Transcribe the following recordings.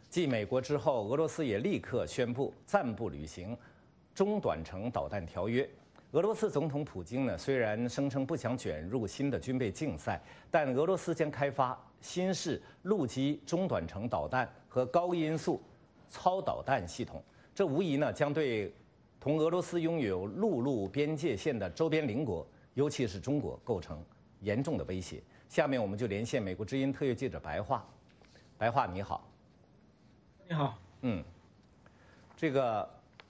继美国之后，俄罗斯也立刻宣布暂不履行中短程导弹条约。俄罗斯总统普京呢，虽然声称不想卷入新的军备竞赛，但俄罗斯将开发新式陆基中短程导弹和高音速超导弹系统，这无疑呢将对同俄罗斯拥有陆路边界线的周边邻国，尤其是中国构成严重的威胁。下面我们就连线美国之音特约记者白桦。白桦你好。 你好。 这个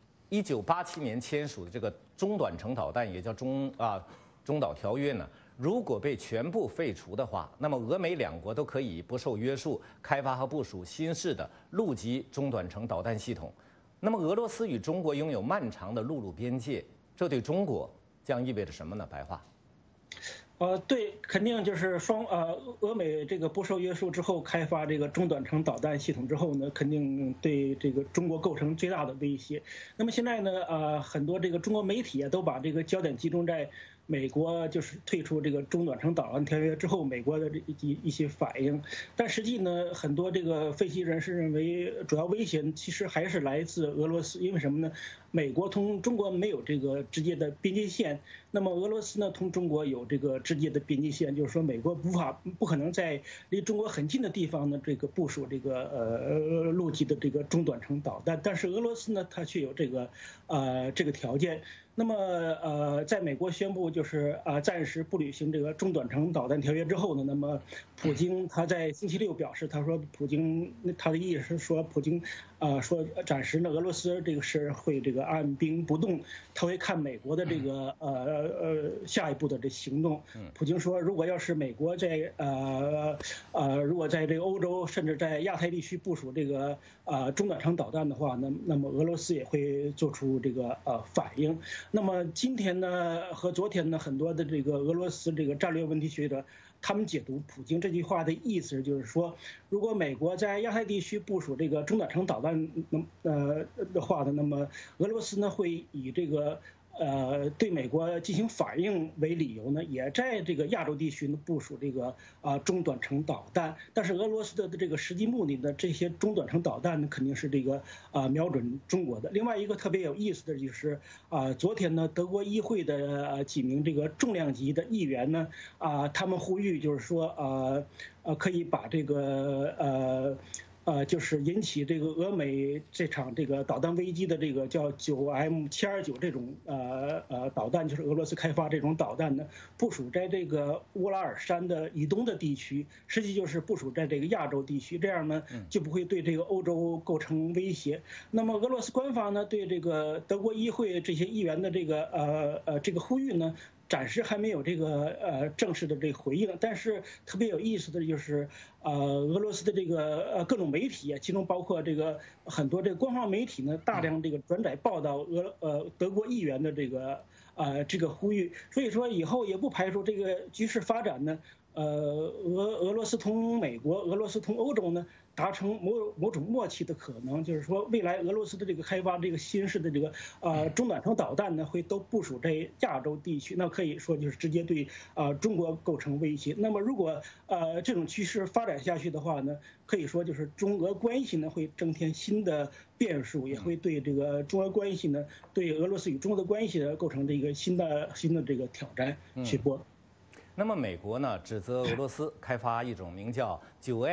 1987年签署的这个中短程导弹，也叫中导条约呢，如果被全部废除的话，那么俄美两国都可以不受约束开发和部署新式的陆基中短程导弹系统。那么俄罗斯与中国拥有漫长的陆路边界，这对中国将意味着什么呢？白桦。 对，肯定就是俄美这个不受约束之后开发这个中短程导弹系统之后呢，肯定对这个中国构成最大的威胁。那么现在呢，很多这个中国媒体都把这个焦点集中在美国就是退出这个中短程导弹条约之后，美国的一些反应。但实际呢，很多这个分析人士认为，主要威胁其实还是来自俄罗斯。因为什么呢？美国同中国没有这个直接的边界线，那么俄罗斯呢同中国有这个直接的边界线，就是说美国不可能在离中国很近的地方呢这个部署这个陆基的这个中短程导弹，但是俄罗斯呢它却有这个条件。那么在美国宣布就是暂时不履行这个中短程导弹条约之后呢，那么普京他在星期六表示，他说他的意思是说普京说暂时呢俄罗斯这个是会这个按兵不动，他会看美国的这个下一步的这行动。普京说，如果要是美国如果在这个欧洲甚至在亚太地区部署这个中短程导弹的话，那么俄罗斯也会做出这个反应。那么今天呢和昨天呢，很多的这个俄罗斯这个战略问题学者，他们解读普京这句话的意思就是说，如果美国在亚太地区部署这个中短程导弹的话呢，那么俄罗斯呢会以这个对美国进行反应为理由呢，也在这个亚洲地区呢部署这个中短程导弹。但是俄罗斯的这个实际目的呢，这些中短程导弹呢肯定是这个瞄准中国的。另外一个特别有意思的就是昨天呢德国议会的几名这个重量级的议员呢他们呼吁就是说可以把这个就是引起这个俄美这场这个导弹危机的这个叫9M729这种导弹，就是俄罗斯开发这种导弹呢，部署在这个乌拉尔山的以东的地区，实际就是部署在这个亚洲地区，这样呢就不会对这个欧洲构成威胁。那么俄罗斯官方呢对这个德国议会这些议员的这个呼吁呢，暂时还没有这个正式的这个回应。但是特别有意思的就是俄罗斯的这个各种媒体，其中包括这个很多这个官方媒体呢，大量这个转载报道德国议员的这个呼吁。所以说以后也不排除这个局势发展呢，俄罗斯同美国、俄罗斯同欧洲呢达成某种默契的可能，就是说未来俄罗斯的这个开发这个新式的这个中短程导弹呢，会都部署在亚洲地区，那可以说就是直接对中国构成威胁。那么如果这种趋势发展下去的话呢，可以说就是中俄关系呢会增添新的变数，也会对这个中俄关系呢，对俄罗斯与中国的关系呢构成这个新的这个挑战曲波。 那么美国呢指责俄罗斯开发一种名叫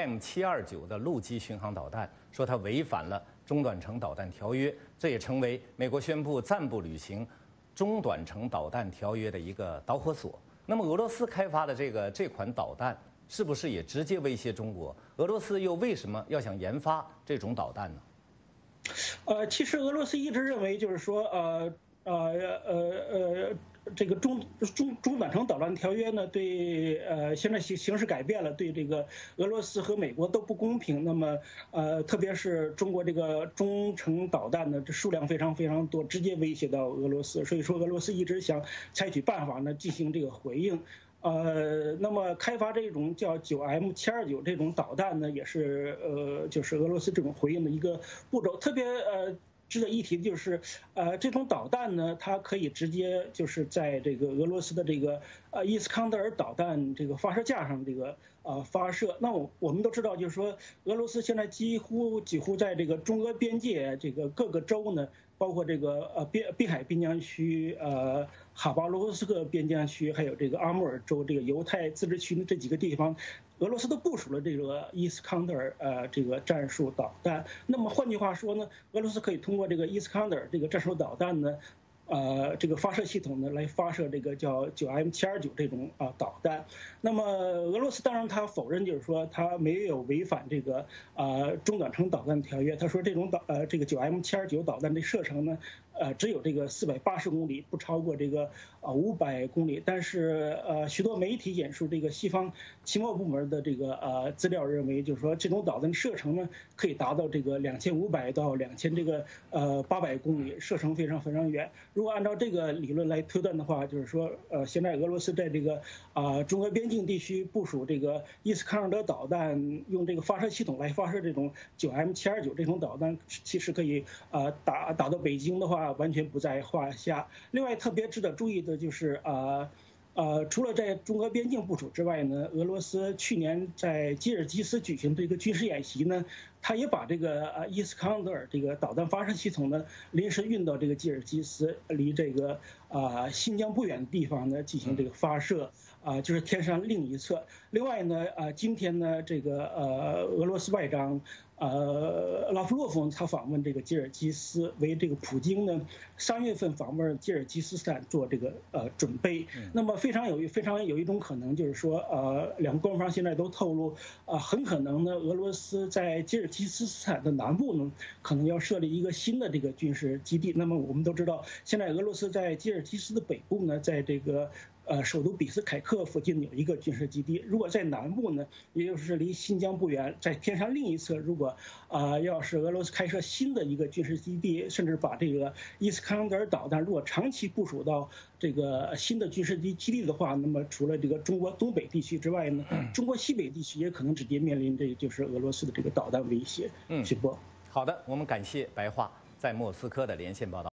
9M729的陆基巡航导弹，说它违反了中短程导弹条约，这也成为美国宣布暂不履行中短程导弹条约的一个导火索。那么俄罗斯开发的这款导弹是不是也直接威胁中国？俄罗斯又为什么要想研发这种导弹呢？ 其实俄罗斯一直认为就是说这个中短程导弹条约呢，对现在形势改变了，对这个俄罗斯和美国都不公平。那么特别是中国这个中程导弹呢，这数量非常非常多，直接威胁到俄罗斯。所以说俄罗斯一直想采取办法呢进行这个回应。那么开发这种叫9M729这种导弹呢，也是就是俄罗斯这种回应的一个步骤。特别值得一提的就是，这种导弹呢，它可以直接就是在这个俄罗斯的这个伊斯康德尔导弹这个发射架上这个发射。那我们都知道，就是说俄罗斯现在几乎在这个中俄边界这个各个州呢，包括这个滨海边疆区、哈巴罗夫斯克边疆区，还有这个阿穆尔州这个犹太自治区这几个地方，俄罗斯都部署了这个伊斯康德尔这个战术导弹。那么换句话说呢，俄罗斯可以通过这个伊斯康德尔这个战术导弹呢，这个发射系统呢来发射这个叫9M729这种导弹。那么俄罗斯当然他否认，就是说他没有违反这个中短程导弹条约。他说这种这个9M729导弹的射程呢，只有这个480公里，不超过这个500公里。但是许多媒体引述这个西方情报部门的这个资料认为，就是说这种导弹射程呢可以达到这个2500到2800公里，射程非常非常远。如果按照这个理论来推断的话，就是说现在俄罗斯在这个中俄边境地区部署这个伊斯康德尔导弹，用这个发射系统来发射这种9M729这种导弹，其实可以打到北京的话，完全不在话下。另外特别值得注意的就是除了在中俄边境部署之外呢，俄罗斯去年在吉尔吉斯举行的一个军事演习呢，他也把这个伊斯康德尔这个导弹发射系统呢临时运到这个吉尔吉斯，离这个新疆不远的地方呢进行这个发射。就是天山另一侧。另外呢，今天呢，这个俄罗斯外长拉夫洛夫他访问这个吉尔吉斯，为这个普京呢3月份访问吉尔吉斯斯坦做这个准备。那么非常有一种可能，就是说两个官方现在都透露，很可能呢，俄罗斯在吉尔吉斯斯坦的南部呢，可能要设立一个新的这个军事基地。那么我们都知道，现在俄罗斯在吉尔吉斯的北部呢，在这个首都比斯凯克附近有一个军事基地。如果在南部呢，也就是离新疆不远，在天山另一侧，如果要是俄罗斯开设新的一个军事基地，甚至把这个伊斯康德尔导弹如果长期部署到这个新的军事基地的话，那么除了这个中国东北地区之外呢，中国西北地区也可能直接面临这就是俄罗斯的这个导弹威胁。徐波， 好的，我们感谢白桦在莫斯科的连线报道。